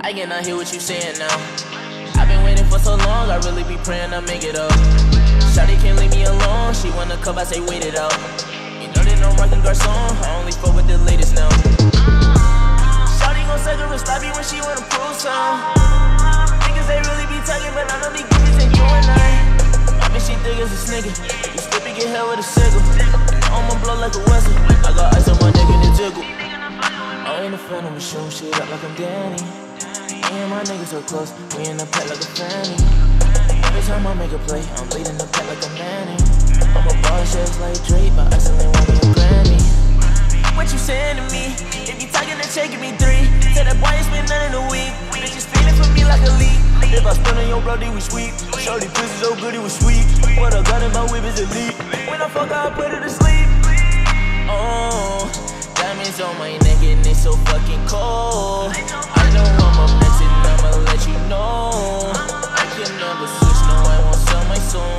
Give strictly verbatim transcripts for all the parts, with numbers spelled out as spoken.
I cannot hear what you saying now. I've been waiting for so long, I really be praying I make it up. Shawty can't leave me alone, she wanna come, I say wait it out. You know that I'm rockin' garçon, I only fuck with the latest now. Shawty gon' suck her and sloppy when she wanna prove some. Niggas they really be talking, but I know these bitches ain't doing nothing. My bitch she thick as a snicker, you slip and get held with a sickle. I'ma blow like a whistle, I got ice on my neck and it jiggle. I ain't a fan, I'ma shoot shit up like I'm Danny. Me and my niggas so close, we in the pet like a fanny. Every time I make a play, I'm leading the pet like a Manny. I'm a boss just like Drake, but I still ain't winning a Grammy. What you saying to me? If you talking to check, give me three. Tell that boy you spend none in a week. Bitches feeling for me like a leak. If I spend on your brody, we sweet. Shorty pussy so good, it was sweet. When I got in my whip is elite. When I fuck, I put her to sleep. Oh, diamonds on my neck and it's so fucking cold. I know I'm a mess and I'ma let you know. I can never switch, no, I won't sell my soul.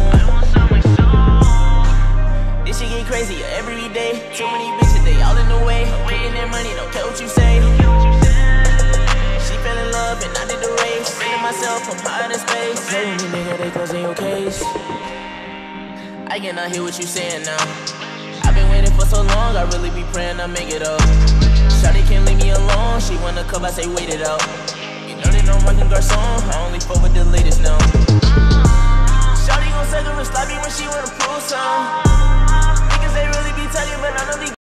This shit get crazy every day. Too many bitches, they all in the way. Getting that money, don't care what you say. She fell in love and I did the race. Feeling myself, I'm high in space. Tell me nigga, they closing your case. I cannot hear what you saying now. I've been waiting for so long, I really be praying I make it up. Shawty can't leave me alone, she wanna come, I say wait it out. You know that I'm rockin' garçon, I only fuck with the latest now. Shawty gon' suck her and sloppy when she wanna prove some. Niggas they really be talking, but I know these